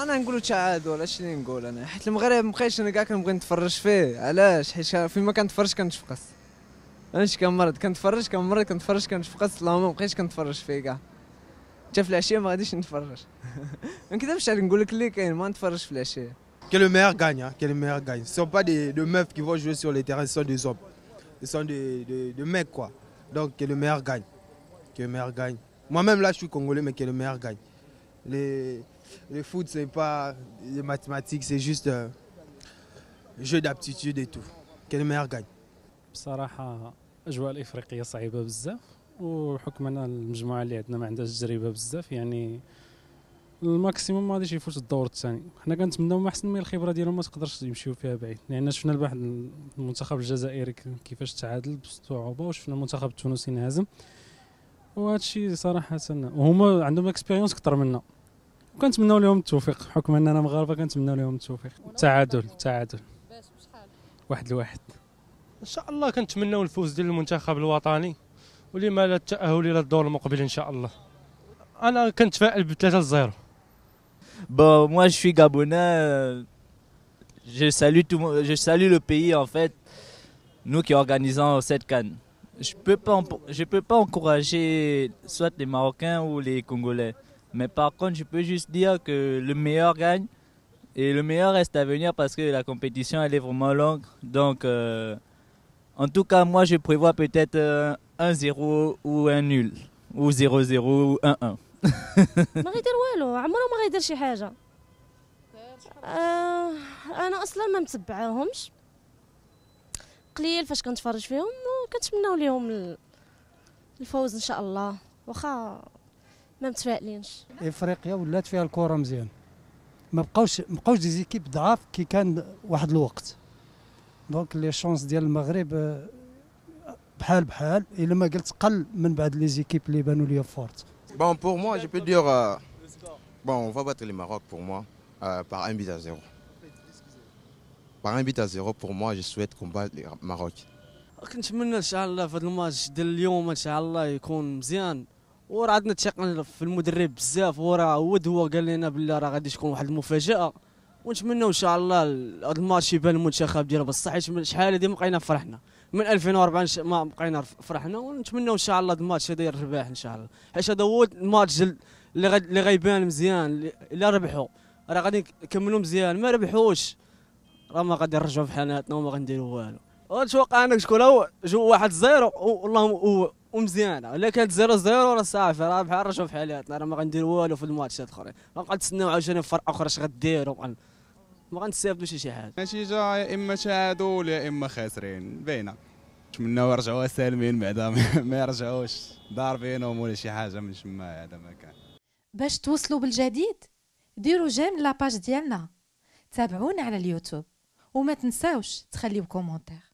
انا نقولوا تعادل. اش اللي نقول انا، حيت المغرب مابقيتش انا كاع كنبغي نتفرج فيه. علاش؟ حيت فيما كنتفرج كنتفقس. اش كنمرض كنتفرج كنتفقس. اللهم مابقيتش كنتفرج فيه كاع. حتى في العشيه ما غاديش نتفرج. ما نكذبش عليك نقول لك اللي كاين ما نتفرج في العشيه. Que le meilleur gagne, hein, que le meilleur gagne. Ce ne sont pas des meufs qui vont jouer sur les terrains, ce sont des hommes. Ce sont des mecs, quoi. Donc, que le meilleur gagne. Que le meilleur gagne. Moi-même, là, je suis congolais, mais que le meilleur gagne. Le foot, ce n'est pas des mathématiques, c'est juste un jeu d'aptitude et tout. Que le meilleur gagne. بصراحة الأجواء الإفريقية صعيبة بزاف، وحكم أن المجموعة اللي عندنا ما عندهاش تجربة بزاف، يعني الماكسيموم ما غاديش يفوت الدور الثاني. حنا كنتمناو ما احسن من الخبرة ديالهم ما تقدرش يمشيو فيها بعيد، لأن شفنا الواحد المنتخب الجزائري كيفاش تعادل بصعوبة، وشفنا المنتخب التونسي انهزم، وهذا الشيء صراحة وهما عندهم اكسبيريونس أكثر منا، وكنتمناو لهم التوفيق. حكم أننا مغاربة كنتمناو لهم التوفيق. تعادل واحد لواحد. ان شاء الله كنتمناو الفوز ديال المنتخب الوطني، ولما لا التاهل الى الدور المقبل ان شاء الله. انا كنتفائل ب 3-0. Bon, moi je suis gabonais, je salue le pays en fait, nous qui organisons cette CAN. Je peux pas encourager soit les Marocains ou les Congolais, mais par contre je peux juste dire que le meilleur gagne et le meilleur reste à venir parce que la compétition elle est vraiment longue. Donc en tout cas moi je prévois peut-être 1-0 ou un nul ou 0-0 ou 1-1. ما غيدير والو، عمره ما غيدير شي حاجه. انا اصلا ما متبعاهمش، قليل فاش كنتفرج فيهم، وكنتمناو ليهم الفوز ان شاء الله، واخا ما متفائلينش. افريقيا ولات فيها الكره مزيان، ما بقاوش دي زيكيب ضعاف كي كان واحد الوقت. دونك لي شونس ديال المغرب بحال الا ما قلت قل من بعد لي زيكيب اللي بانوا ليا فورت. Bon, pour moi, je peux dire, bon, on va battre le Maroc pour moi par 1-0. Par 1-0 pour moi, je souhaite qu'on batte le Maroc. كنتمنى ان شاء الله في هذا الماتش ديال اليوم ان شاء الله يكون مزيان، وراه عندنا الثقه في المدرب بزاف، وراه هو قال لنا بالله راه غادي تكون واحد المفاجاه، ونتمنوا ان شاء الله هذا الماتش يبان المنتخب ديالنا بصح، حيت شحال هذه ما بقينا فرحنا من 2004 ما بقينا فرحنا، ونتمنوا ان شاء الله هذا الماتش هذا يربح ان شاء الله، حيت هذا هو الماتش اللي غيبان مزيان. الا ربحوا راه غادي نكملوا مزيان، ما ربحوش راه ما غادي نرجعوا في حالاتنا وما غنديروا والو. ونتوقع انك تكون هو جو 1-0 والله ومزيانه. الا كانت 0-0 راه صافي، راه بحال نرجعوا في حالاتنا، راه ما غنديروا والو في الماتشات الاخرين، غنبقى نتسناو عاوتاني فرقه اخرى اش غديروا، ما غنستافدوا شي حاجه. النتيجه يا اما تعادل يا اما خاسرين باينه. نتمناو يرجعوها سالمين بعدا ما يرجعوش ضاربينهم ولا شي حاجه من تما. هذا ما كان. باش توصلوا بالجديد ديروا جيم لاباج ديالنا، تابعونا على اليوتيوب، وما تنساوش تخليو كومونتير.